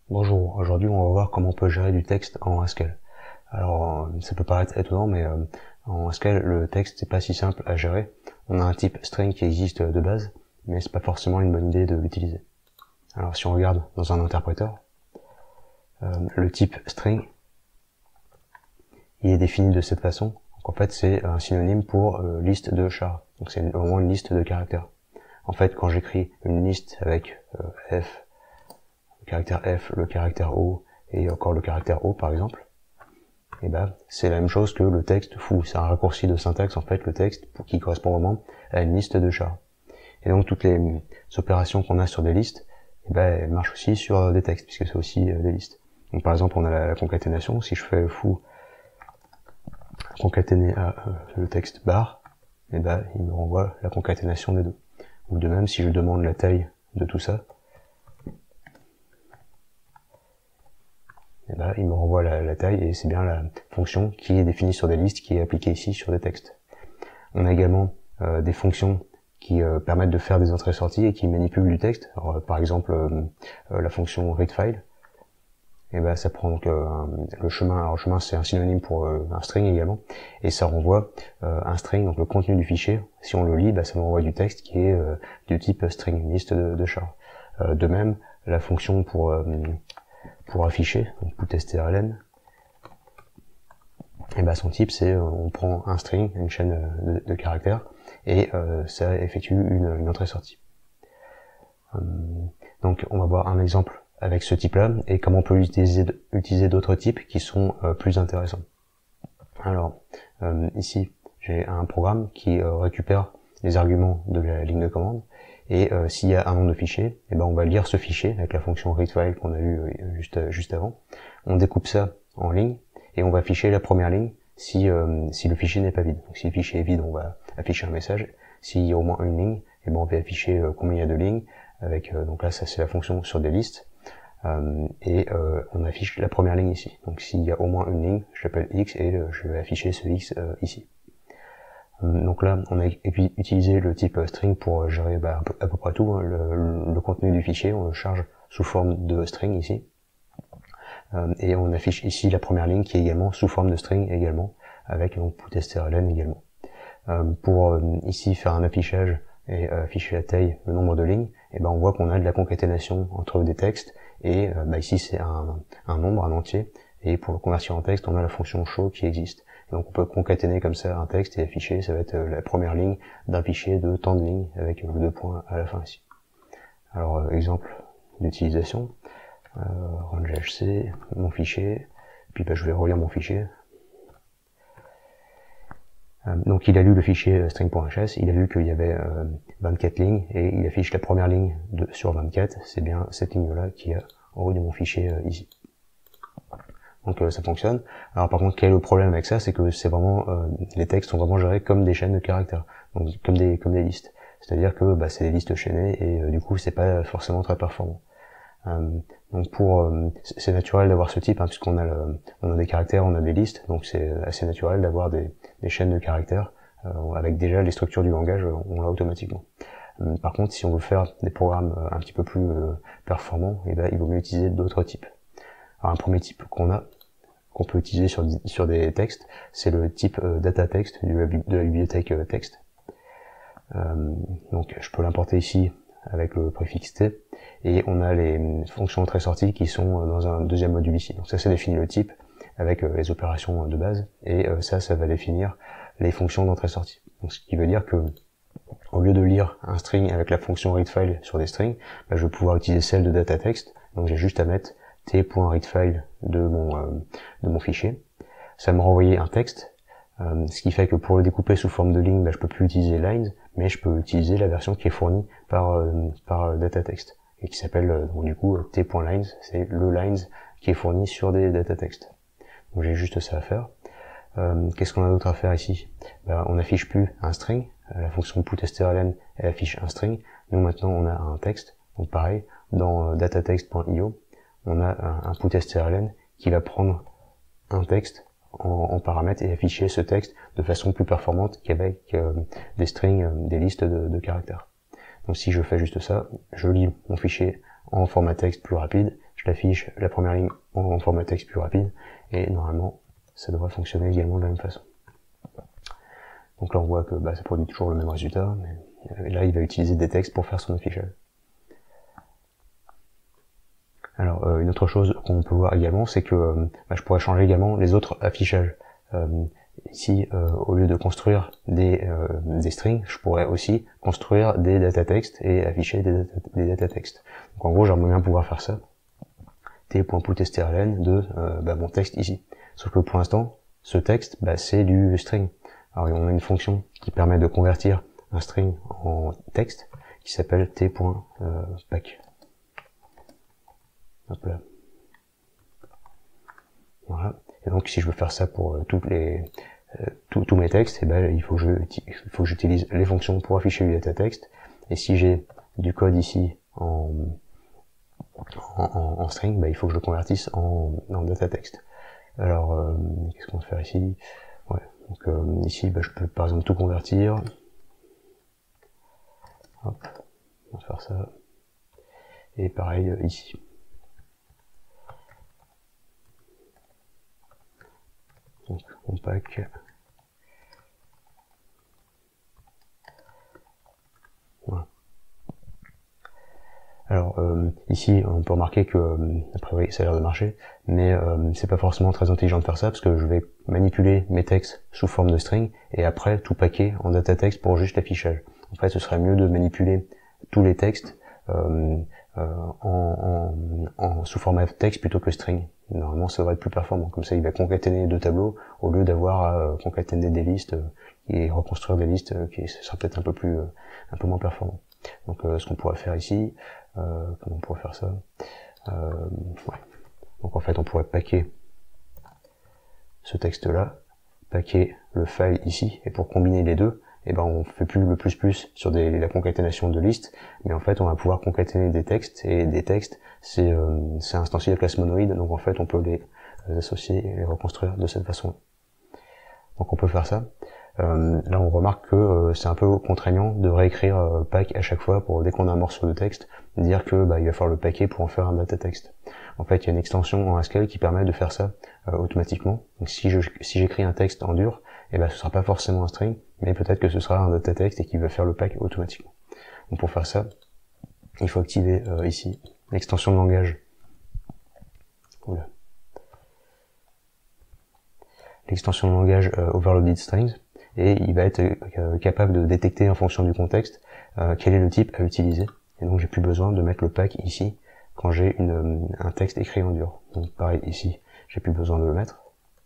Bonjour, aujourd'hui on va voir comment on peut gérer du texte en Haskell. Alors ça peut paraître étonnant, mais en Haskell le texte c'est pas si simple à gérer. On a un type string qui existe de base, mais c'est pas forcément une bonne idée de l'utiliser. Alors si on regarde dans un interpréteur, le type string il est défini de cette façon. Donc en fait c'est un synonyme pour liste de char. Donc c'est vraiment une liste de caractères. En fait quand j'écris une liste avec F, le caractère F, le caractère O et encore le caractère O par exemple, et ben c'est la même chose que le texte foo. C'est un raccourci de syntaxe en fait, le texte qui correspond vraiment à une liste de chars. Et donc toutes les opérations qu'on a sur des listes, et ben elles marchent aussi sur des textes puisque c'est aussi des listes. Donc par exemple on a la concaténation. Si je fais foo concaténé à le texte bar, et ben il me renvoie la concaténation des deux. Ou de même si je demande la taille de tout ça, et ben, il me renvoie la taille et c'est bien la fonction qui est définie sur des listes qui est appliquée ici sur des textes. On a également des fonctions qui permettent de faire des entrées-sorties et qui manipulent du texte. Alors, par exemple, la fonction readFile, et ben ça prend donc le chemin. Alors le chemin c'est un synonyme pour un string également, et ça renvoie un string, donc le contenu du fichier. Si on le lit, ça me renvoie du texte qui est du type string, une liste de chars. De même, la fonction pour afficher, donc putstrlen, et son type c'est on prend un string, une chaîne de caractères, et ça effectue une entrée-sortie. Donc on va voir un exemple avec ce type-là et comment on peut utiliser d'autres types qui sont plus intéressants. Alors ici j'ai un programme qui récupère les arguments de la ligne de commande, et s'il y a un nom de fichier, on va lire ce fichier avec la fonction readFile qu'on a vu juste avant. On découpe ça en lignes et on va afficher la première ligne si le fichier n'est pas vide. Donc si le fichier est vide, on va afficher un message. S'il y a au moins une ligne, on va afficher combien il y a de lignes avec donc là ça c'est la fonction sur des listes. On affiche la première ligne ici. Donc s'il y a au moins une ligne, je l'appelle X et je vais afficher ce X ici. Donc là, on a utilisé le type string pour gérer à peu près tout, hein, le contenu du fichier. On le charge sous forme de string ici. Et on affiche ici la première ligne qui est également sous forme de string également, avec donc putstrlen également. Pour ici faire un affichage et afficher la taille, le nombre de lignes, on voit qu'on a de la concaténation entre des textes, et ici c'est un nombre, un entier, et pour le convertir en texte, on a la fonction show qui existe. Donc on peut concaténer comme ça un texte et afficher, ça va être la première ligne d'un fichier de tant de lignes avec le 2 points à la fin ici. Alors exemple d'utilisation, range.hc, mon fichier, puis je vais relire mon fichier. Donc il a lu le fichier string.hs, il a vu qu'il y avait 24 lignes et il affiche la première ligne sur 24, c'est bien cette ligne-là qui est en haut de mon fichier ici. Donc ça fonctionne. Alors par contre, quel est le problème avec ça, c'est que c'est vraiment les textes sont vraiment gérés comme des chaînes de caractères, donc comme des listes. C'est-à-dire que c'est des listes chaînées et du coup c'est pas forcément très performant. Donc c'est naturel d'avoir ce type, hein, puisqu'on a on a des caractères, on a des listes, donc c'est assez naturel d'avoir des chaînes de caractères avec déjà les structures du langage, on l'a automatiquement. Par contre, si on veut faire des programmes un petit peu plus performants, il vaut mieux utiliser d'autres types. Alors un premier type qu'on peut utiliser sur des textes, c'est le type data text de la bibliothèque texte. Donc je peux l'importer ici avec le préfixe t, et on a les fonctions entrée-sortie qui sont dans un deuxième module ici. Donc ça définit le type avec les opérations de base, et ça va définir les fonctions d'entrée-sortie. Donc ce qui veut dire que au lieu de lire un string avec la fonction readFile sur des strings, je vais pouvoir utiliser celle de data text. Donc j'ai juste à mettre t.readFile de mon fichier. Ça va me renvoyer un texte, ce qui fait que pour le découper sous forme de ligne, je peux plus utiliser lines, mais je peux utiliser la version qui est fournie par data text et qui s'appelle donc du coup t.lines, c'est le lines qui est fourni sur des data text. Donc j'ai juste ça à faire. Qu'est-ce qu'on a d'autre à faire ici? On n'affiche plus un string, la fonction putstrlen elle affiche un string. Nous maintenant on a un texte, donc pareil, dans datatext.io, on a un putstrlen qui va prendre un texte en paramètre et afficher ce texte de façon plus performante qu'avec des strings, des listes de caractères. Donc si je fais juste ça, je lis mon fichier en format texte plus rapide, je t'affiche la première ligne en format texte plus rapide, et normalement ça devrait fonctionner également de la même façon. Donc là on voit que ça produit toujours le même résultat, mais là il va utiliser des textes pour faire son affichage. Alors une autre chose qu'on peut voir également, c'est que je pourrais changer également les autres affichages. Ici, au lieu de construire des strings, je pourrais aussi construire des data textes et afficher des data textes. Donc en gros, j'aimerais bien pouvoir faire ça. t.putstrlen de mon texte ici. Sauf que pour l'instant, ce texte, c'est du string. Alors on a une fonction qui permet de convertir un string en texte qui s'appelle t.pack. Hop là. Voilà. Et donc si je veux faire ça pour tous mes textes, il faut que j'utilise les fonctions pour afficher du data text. Et si j'ai du code ici en string, il faut que je le convertisse en data text. Alors qu'est-ce qu'on va faire ici? Ouais. Donc ici je peux par exemple tout convertir. Hop, on va faire ça. Et pareil ici. Donc on pack. Voilà. Alors ici on peut remarquer que a priori ça a l'air de marcher, mais c'est pas forcément très intelligent de faire ça parce que je vais manipuler mes textes sous forme de string et après tout packer en data text pour juste l'affichage. En fait ce serait mieux de manipuler tous les textes sous format texte plutôt que string. Normalement ça devrait être plus performant, comme ça il va concaténer les deux tableaux au lieu d'avoir à concaténer des listes et reconstruire des listes qui sera peut-être un peu moins performant. Donc ce qu'on pourrait faire ici, comment on pourrait faire ça, ouais. Donc en fait on pourrait packer ce texte là, packer le file ici, et pour combiner les deux, on fait plus le plus sur la concaténation de listes, mais en fait on va pouvoir concaténer des textes, et des textes c'est instancié de classe monoïde, donc en fait on peut les associer et les reconstruire de cette façon. Donc on peut faire ça. Là on remarque que c'est un peu contraignant de réécrire pack à chaque fois pour dès qu'on a un morceau de texte, dire que il va falloir le packer pour en faire un data text. En fait il y a une extension en Haskell qui permet de faire ça automatiquement. Donc si j'écris un texte en dur, ce sera pas forcément un string, mais peut-être que ce sera un data text et qu'il va faire le pack automatiquement. Donc pour faire ça, il faut activer ici l'extension de langage. Voilà. L'extension de langage overloaded strings, et il va être capable de détecter en fonction du contexte quel est le type à utiliser. Et donc j'ai plus besoin de mettre le pack ici quand j'ai un texte écrit en dur. Donc pareil ici, j'ai plus besoin de le mettre.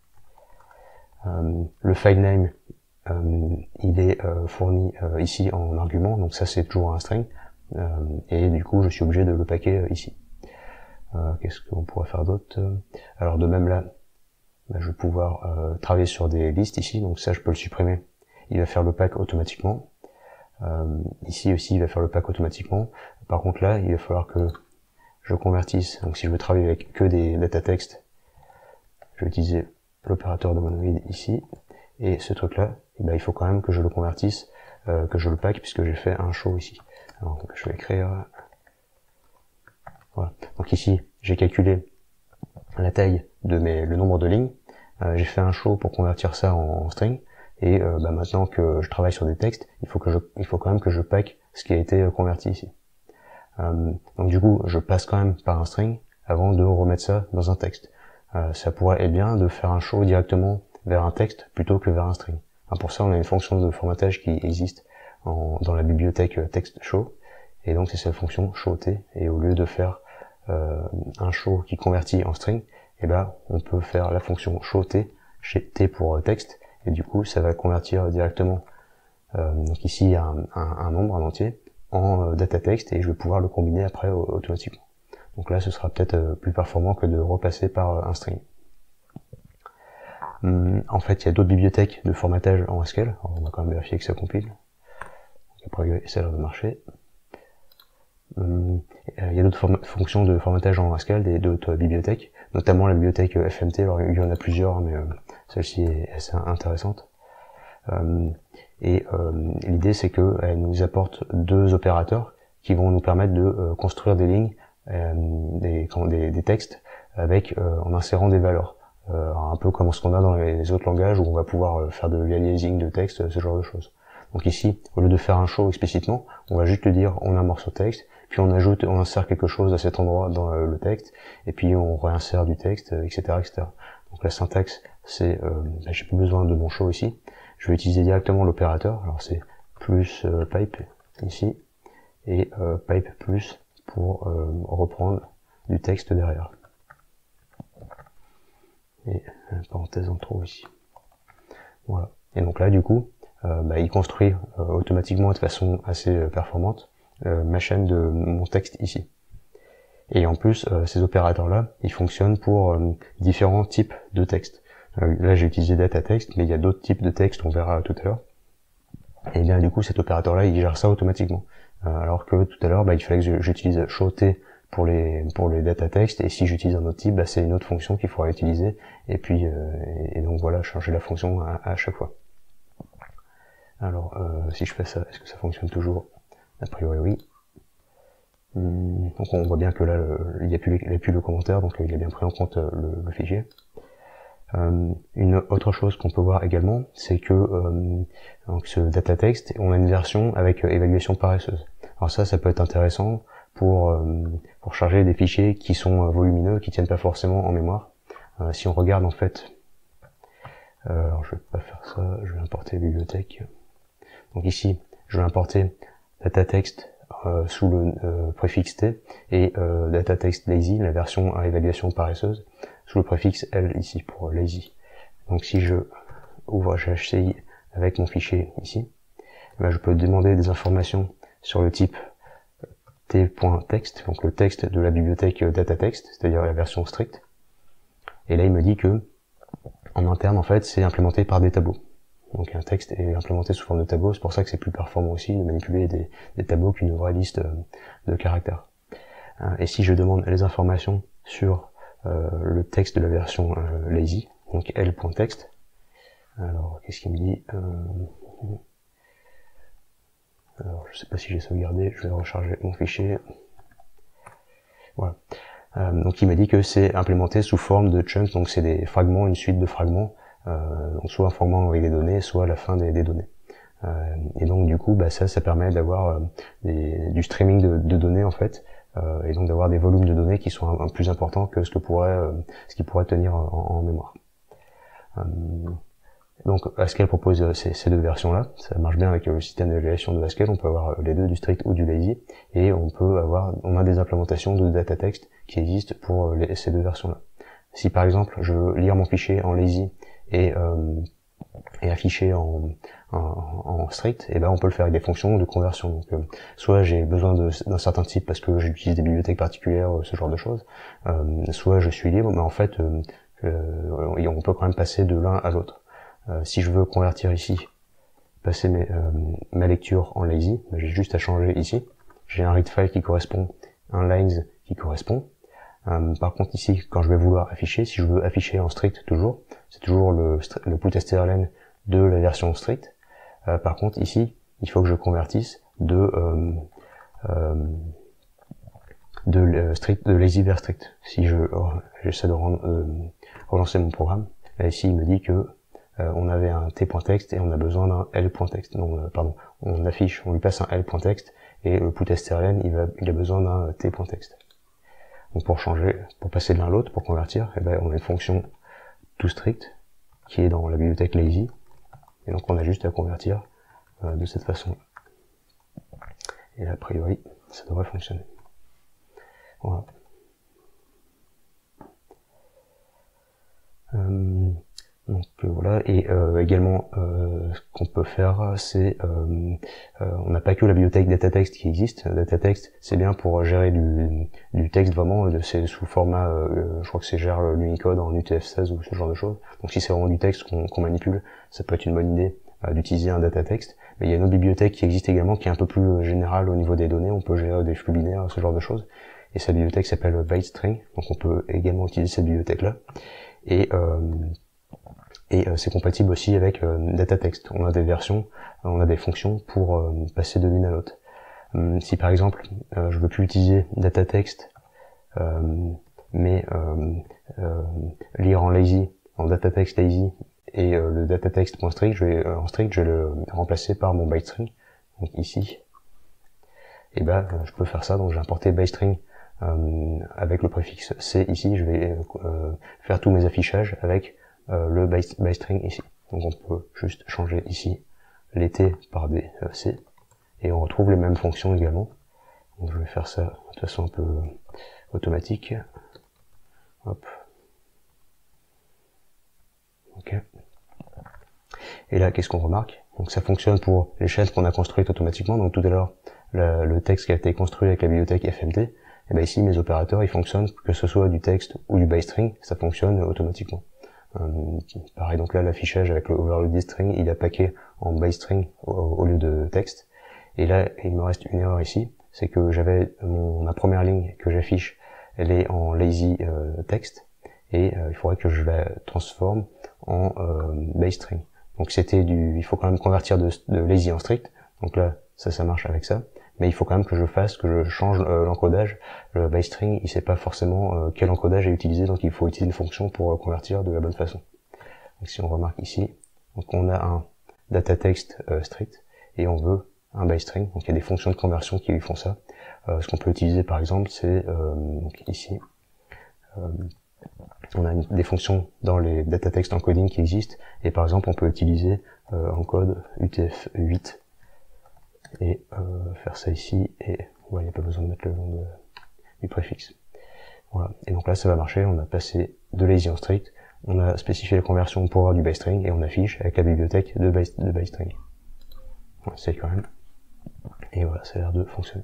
Le file name, il est fourni ici en argument, donc ça c'est toujours un string, et du coup je suis obligé de le packer ici. Qu'est-ce qu'on pourrait faire d'autre? Alors de même là, je vais pouvoir travailler sur des listes ici, donc ça je peux le supprimer, il va faire le pack automatiquement. Ici aussi il va faire le pack automatiquement. Par contre là il va falloir que je convertisse, donc si je veux travailler avec que des data text, je vais utiliser l'opérateur de monoïde ici, et ce truc là il faut quand même que je le convertisse, que je le pack, puisque j'ai fait un show ici. Alors donc, je vais écrire, voilà. Donc ici j'ai calculé la taille de le nombre de lignes, j'ai fait un show pour convertir ça en string, et maintenant que je travaille sur des textes, il faut quand même que je pack ce qui a été converti ici. Donc du coup je passe quand même par un string avant de remettre ça dans un texte. Ça pourrait être bien de faire un show directement vers un texte plutôt que vers un string. Alors pour ça on a une fonction de formatage qui existe dans la bibliothèque text show, et donc c'est cette fonction showT, et au lieu de faire un show qui convertit en string, on peut faire la fonction showT, chez t pour texte, et du coup ça va convertir directement donc ici un nombre, un entier, en data text, et je vais pouvoir le combiner après automatiquement. Donc là ce sera peut-être plus performant que de repasser par un string. En fait il y a d'autres bibliothèques de formatage en Haskell. Alors, on va quand même vérifier que ça compile. Donc, après ça a l'air de marcher. Il y a d'autres fonctions de formatage en Haskell, d'autres bibliothèques, notamment la bibliothèque FMT. Alors il y en a plusieurs, mais celle-ci est assez intéressante. L'idée c'est qu'elle nous apporte deux opérateurs qui vont nous permettre de construire des lignes, des des textes avec en insérant des valeurs. Un peu comme ce qu'on a dans les autres langages où on va pouvoir faire de l'aliasing de texte, ce genre de choses. Donc ici, au lieu de faire un show explicitement, on va juste le dire, on a un morceau de texte, puis on insère quelque chose à cet endroit dans le texte, et puis on réinsère du texte, etc., etc. Donc la syntaxe, c'est, j'ai plus besoin de mon show ici. Je vais utiliser directement l'opérateur. Alors c'est plus pipe ici, et pipe plus pour reprendre du texte derrière. Et parenthèse en trop ici. Voilà. Et donc là, du coup, il construit automatiquement de façon assez performante ma chaîne de mon texte ici. Et en plus, ces opérateurs-là, ils fonctionnent pour différents types de textes. Là, j'ai utilisé data text, mais il y a d'autres types de textes, on verra tout à l'heure. Et bien, du coup, cet opérateur-là, il gère ça automatiquement. Alors que tout à l'heure, il fallait que j'utilise showt pour les data text, et si j'utilise un autre type, c'est une autre fonction qu'il faudra utiliser, et puis et donc voilà, changer la fonction à chaque fois. Alors si je fais ça, est-ce que ça fonctionne toujours? A priori oui. Donc on voit bien que là il n'y a plus le commentaire, donc il a bien pris en compte le fichier. Une autre chose qu'on peut voir également, c'est que donc ce data text, on a une version avec évaluation paresseuse. Alors ça peut être intéressant pour charger des fichiers qui sont volumineux, qui tiennent pas forcément en mémoire. Si on regarde en fait, alors je vais pas faire ça, je vais importer bibliothèque. Donc ici, je vais importer data text sous le préfixe T et data text lazy, la version à évaluation paresseuse, sous le préfixe L ici pour lazy. Donc si je ouvre GHCI avec mon fichier ici, je peux demander des informations sur le type t.text, donc le texte de la bibliothèque datatext, c'est-à-dire la version stricte. Et là, il me dit que en interne, en fait, c'est implémenté par des tableaux. Donc un texte est implémenté sous forme de tableau, c'est pour ça que c'est plus performant aussi de manipuler des tableaux qu'une vraie liste de caractères. Et si je demande les informations sur le texte de la version lazy, donc l.text, alors qu'est-ce qu'il me dit? Alors je sais pas si j'ai sauvegardé, je vais recharger mon fichier. Voilà. Donc il m'a dit que c'est implémenté sous forme de chunks, donc c'est des fragments, une suite de fragments, donc soit un fragment avec des données, soit la fin des données. Et donc du coup, ça permet d'avoir du streaming de données en fait, et donc d'avoir des volumes de données qui sont plus importants que ce qui pourrait tenir en mémoire. Donc Haskell propose ces deux versions-là, ça marche bien avec le système d'évaluation de Haskell, on peut avoir les deux, du strict ou du lazy, et on a des implémentations de data text qui existent pour ces deux versions-là. Si par exemple je veux lire mon fichier en lazy et afficher en strict, et on peut le faire avec des fonctions de conversion. Donc soit j'ai besoin d'un certain type parce que j'utilise des bibliothèques particulières, ce genre de choses, soit je suis libre, mais en fait on peut quand même passer de l'un à l'autre. Si je veux convertir ici, passer ma lecture en lazy, j'ai juste à changer ici. J'ai un read file qui correspond, un lines qui correspond. Par contre ici, quand je vais vouloir afficher, si je veux afficher en strict toujours, c'est toujours le putstrlen de la version strict. Par contre ici, il faut que je convertisse de lazy vers strict. Si j'essaie de relancer mon programme, là ici il me dit que on avait un t.text et on a besoin d'un l.text. Non, pardon, on lui passe un l.text et le putstrlen il a besoin d'un t.text. Donc pour passer de l'un à l'autre, pour convertir, on a une fonction toStrict qui est dans la bibliothèque lazy, et donc on a juste à convertir de cette façon. Et là, a priori, ça devrait fonctionner. Voilà. Donc voilà, et également ce qu'on peut faire, c'est on n'a pas que la bibliothèque datatext qui existe. Datatext, c'est bien pour gérer du texte vraiment, c'est sous format, je crois que c'est gère l'Unicode en UTF-16 ou ce genre de choses. Donc si c'est vraiment du texte qu'on manipule, ça peut être une bonne idée d'utiliser un datatext. Mais il y a une autre bibliothèque qui existe également, qui est un peu plus générale au niveau des données. On peut gérer des flux binaires, ce genre de choses. Et cette bibliothèque s'appelle ByteString, donc on peut également utiliser cette bibliothèque-là. Et c'est compatible aussi avec datatext. On a des versions, on a des fonctions pour passer de l'une à l'autre. Si par exemple je veux plus utiliser datatext mais lire en lazy, en data text lazy, et le data text.strict, en strict, je vais le remplacer par mon bytestring. Donc ici, et je peux faire ça. Donc j'ai importé bytestring avec le préfixe C ici. Je vais faire tous mes affichages avec le bytestring ici. Donc on peut juste changer ici les T par des C, et on retrouve les mêmes fonctions également. Donc je vais faire ça de façon un peu automatique. Hop. Ok. Et là, qu'est-ce qu'on remarque? Donc ça fonctionne pour les chaînes qu'on a construites automatiquement. Donc tout à l'heure, le texte qui a été construit avec la bibliothèque FMT, et ben ici mes opérateurs ils fonctionnent, que ce soit du texte ou du bystring, ça fonctionne automatiquement. Pareil, donc là l'affichage avec le overloaded string, il est packé en bystring au lieu de texte. Et là il me reste une erreur ici, c'est que j'avais ma première ligne que j'affiche, elle est en lazy text, et il faudrait que je la transforme en bystring. Donc il faut quand même convertir de lazy en strict. Donc là ça marche avec ça, mais il faut quand même que je change l'encodage. Le bystring, il sait pas forcément quel encodage est utilisé, donc il faut utiliser une fonction pour convertir de la bonne façon. Donc si on remarque ici, donc on a un data text strict et on veut un bystring, donc il y a des fonctions de conversion qui lui font ça. Ce qu'on peut utiliser par exemple, c'est donc ici, on a des fonctions dans les data text encoding qui existent, et par exemple on peut utiliser encode UTF-8 et faire ça ici, et il n'y a pas besoin de mettre le nom du préfixe. Voilà, et donc là ça va marcher, on a passé de lazy en strict, on a spécifié la conversion pour avoir du bystring, et on affiche avec la bibliothèque de bystring. Voilà, c'est quand même. Et voilà, ça a l'air de fonctionner.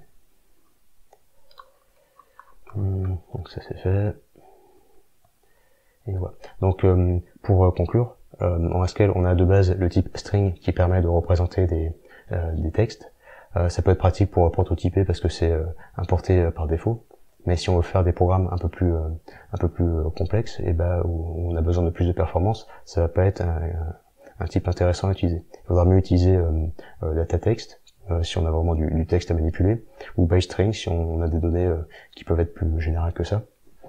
Donc ça c'est fait. Et voilà. Donc pour conclure, en SQL on a de base le type string qui permet de représenter des textes. Ça peut être pratique pour prototyper parce que c'est importé par défaut. Mais si on veut faire des programmes un peu plus complexes, et où on a besoin de plus de performance, ça va pas être un type intéressant à utiliser. Il faudra mieux utiliser data text si on a vraiment du texte à manipuler, ou bystring si on a des données qui peuvent être plus générales que ça.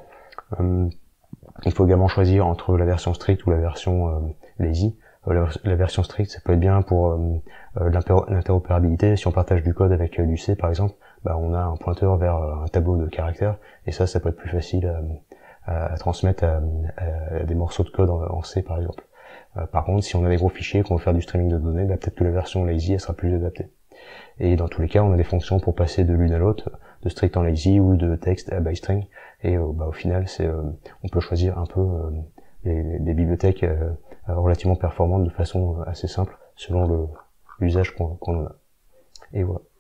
Il faut également choisir entre la version strict ou la version lazy. La version strict, ça peut être bien pour l'interopérabilité. Si on partage du code avec du C par exemple, on a un pointeur vers un tableau de caractères, et ça peut être plus facile à transmettre à des morceaux de code en C par exemple. Par contre, si on a des gros fichiers, qu'on veut faire du streaming de données, peut-être que la version lazy elle sera plus adaptée. Et dans tous les cas, on a des fonctions pour passer de l'une à l'autre, de strict en lazy ou de texte à bystring. Et au final, on peut choisir un peu des bibliothèques relativement performantes de façon assez simple selon l'usage qu'on en a. Et voilà.